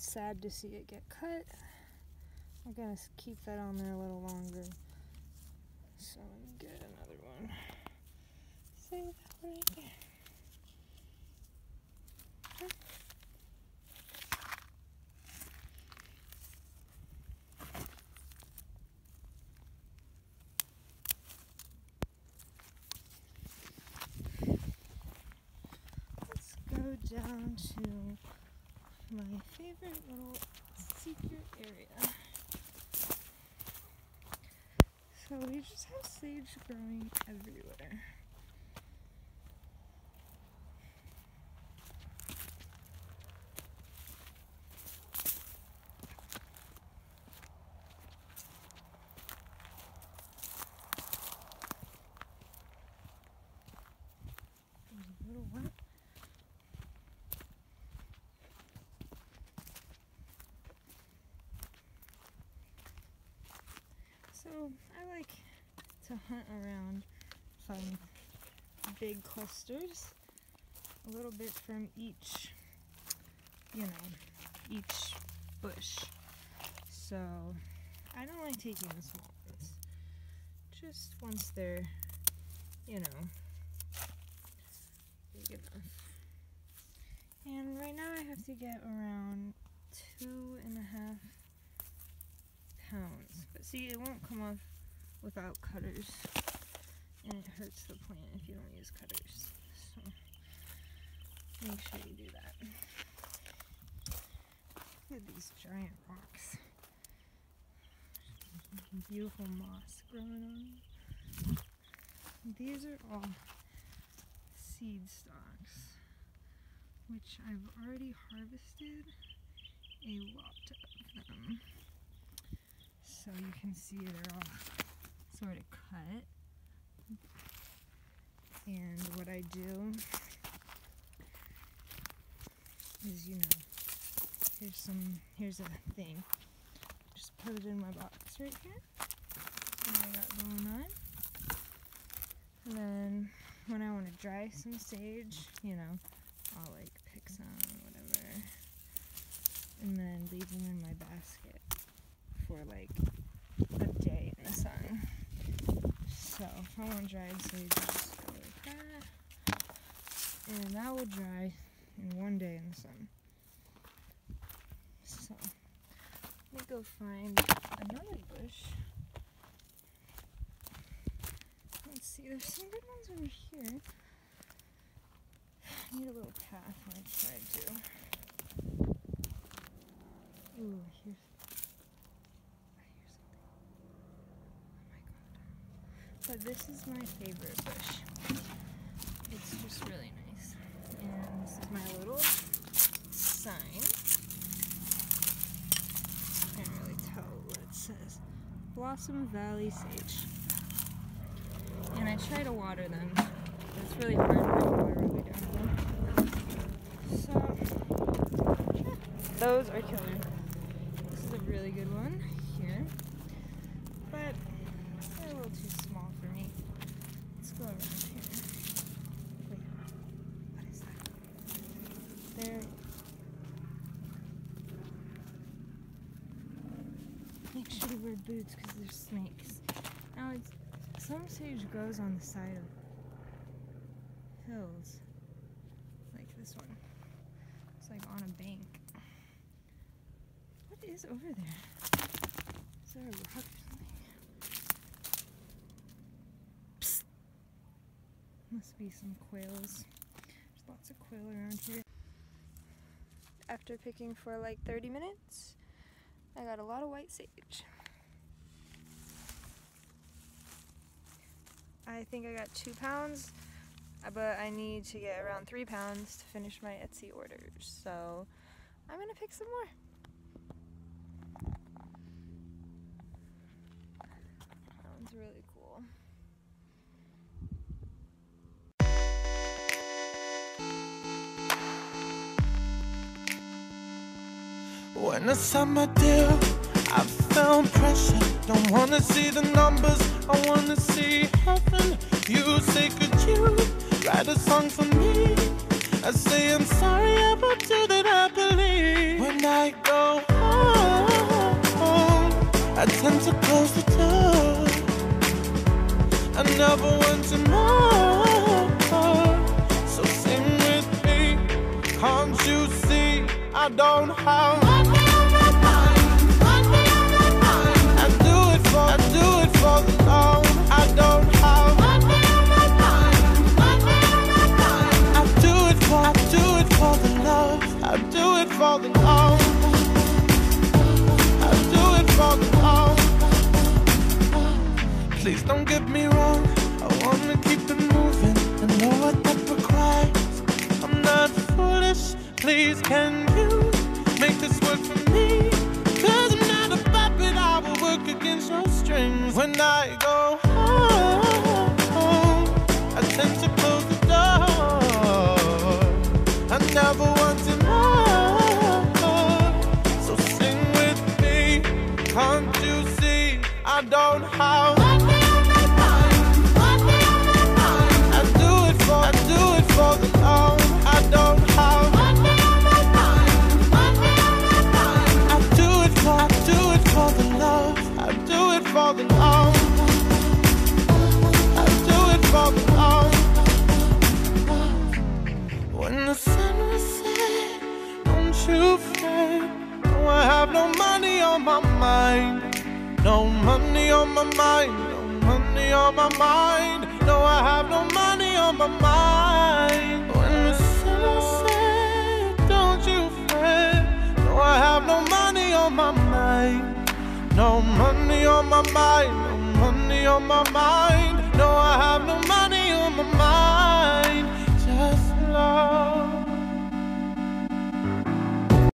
sad to see it get cut. I'm gonna keep that on there a little longer. So let me get another one. See that one right there. Let's go down to my favorite little secret area. So we just have sage growing everywhere. There's a little one. So I like to hunt around some big clusters, a little bit from each, each bush. So I don't like taking the small ones, just once they're, big enough. And right now I have to get around 2.5 pounds. But see, it won't come off without cutters, and it hurts the plant if you don't use cutters. So make sure you do that. Look at these giant rocks. Beautiful moss growing on them. These are all seed stalks, which I've already harvested a lot of them. So you can see they're all sort of cut. And what I do is, here's a thing. Just put it in my box right here. So I got going on. And then when I want to dry some sage, I'll like pick some, whatever. And then leave them in my basket for like a day in the sun. So if I want dried sage, I just go like that. And that will dry in 1 day in the sun. So let me go find another bush. Let's see, there's some good ones over here. I need a little path when I try to. Ooh, here's but this is my favorite bush. It's just really nice. And this is my little sign. Can't really tell what it says. Blossom Valley Sage. And I try to water them. It's really hard to water really down here. So, yeah, those are killer. This is a really good one here. But they're a little too small for me. Let's go around here. Wait, what is that? There. Make sure you wear boots because there's snakes. Now, some sage grows on the side of hills, like this one. It's like on a bank. What is over there? Is there a rock or something? Psst. Must be some quails. There's lots of quail around here. After picking for like 30 minutes, I got a lot of white sage. I think I got 2 pounds, but I need to get around 3 pounds to finish my Etsy orders. So I'm gonna pick some more. That one's really cool. When the summer deal, I found pressure. Don't wanna see the numbers, I wanna see heaven. You say, could you write a song for me? I say I'm sorry, I will do that happily. When I go home, I tend to close the door. I never want to know. So sing with me, can't you see I don't have money on my mind, money on my mind. I do it for the love. I don't have money on my mind, money on my mind. I do it for the love. I do it for the love. I do it for the love. Please don't get me wrong, I wanna keep it moving. I know what that requires. I'm not foolish, please can you make this work for me? 'Cause I'm not a puppet, I will work against your strings. When I go home, I tend to close the door. I never want to know. So sing with me, can't you see I don't have money on my mind, money on my mind. I do it for the love. I don't have money on my mind, money on my mind. I do it for the love. I do it for the love. I do it for the love. When the sun was set, don't you fret. No, I have no money on my mind. No money on my mind, no money on my mind. No, I have no money on my mind. When the sun set, don't you fret. No, I have no money on my mind. No money on my mind, no money on my mind. No, I have no money.